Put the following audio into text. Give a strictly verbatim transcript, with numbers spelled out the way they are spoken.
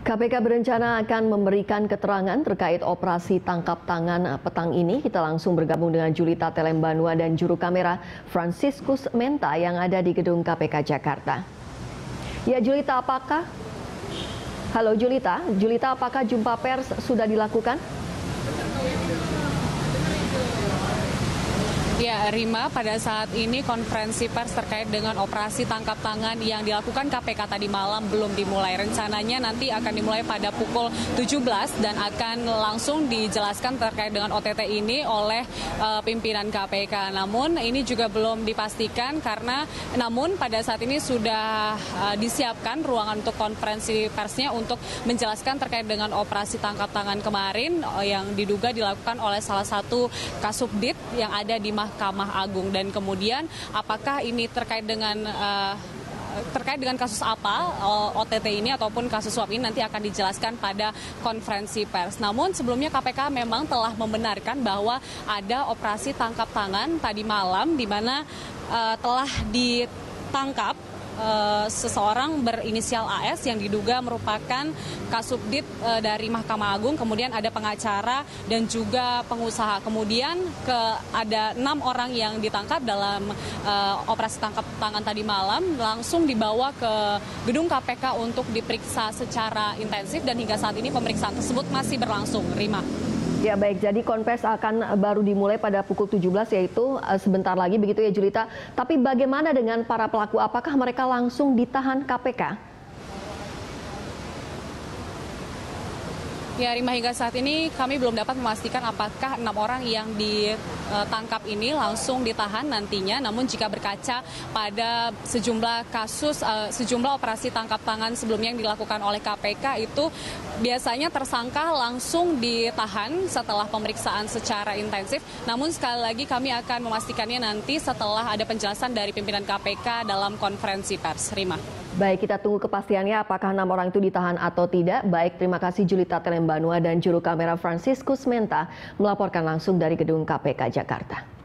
K P K berencana akan memberikan keterangan terkait operasi tangkap tangan petang ini. Kita langsung bergabung dengan Julita Telembanua dan juru kamera Franciscus Menta yang ada di gedung K P K Jakarta. Ya Julita, apakah? Halo Julita, Julita apakah jumpa pers sudah dilakukan? Ya, Rima, pada saat ini konferensi pers terkait dengan operasi tangkap tangan yang dilakukan K P K tadi malam belum dimulai. Rencananya nanti akan dimulai pada pukul tujuh belas dan akan langsung dijelaskan terkait dengan O T T ini oleh uh, pimpinan K P K. Namun ini juga belum dipastikan karena namun pada saat ini sudah uh, disiapkan ruangan untuk konferensi persnya untuk menjelaskan terkait dengan operasi tangkap tangan kemarin uh, yang diduga dilakukan oleh salah satu Kasubdit yang ada di Mahkamah Agung, dan kemudian apakah ini terkait dengan uh, terkait dengan kasus apa O T T ini ataupun kasus suap ini nanti akan dijelaskan pada konferensi pers. Namun sebelumnya K P K memang telah membenarkan bahwa ada operasi tangkap tangan tadi malam di mana uh, telah ditangkap Uh, seseorang berinisial A S yang diduga merupakan Kasubdit uh, dari Mahkamah Agung, kemudian ada pengacara dan juga pengusaha. Kemudian ke ada enam orang yang ditangkap dalam uh, operasi tangkap tangan tadi malam langsung dibawa ke gedung K P K untuk diperiksa secara intensif, dan hingga saat ini pemeriksaan tersebut masih berlangsung. Rima. Ya baik, jadi konferensi akan baru dimulai pada pukul tujuh belas, yaitu sebentar lagi begitu ya Julita. Tapi bagaimana dengan para pelaku? Apakah mereka langsung ditahan K P K? Ya Rima, hingga saat ini kami belum dapat memastikan apakah enam orang yang ditangkap ini langsung ditahan nantinya. Namun jika berkaca pada sejumlah kasus, sejumlah operasi tangkap tangan sebelumnya yang dilakukan oleh K P K itu biasanya tersangka langsung ditahan setelah pemeriksaan secara intensif. Namun sekali lagi kami akan memastikannya nanti setelah ada penjelasan dari pimpinan K P K dalam konferensi pers. Rima. Baik, kita tunggu kepastiannya apakah enam orang itu ditahan atau tidak. Baik, terima kasih Julita Telembanua dan juru kamera Franciscus Menta melaporkan langsung dari gedung K P K Jakarta.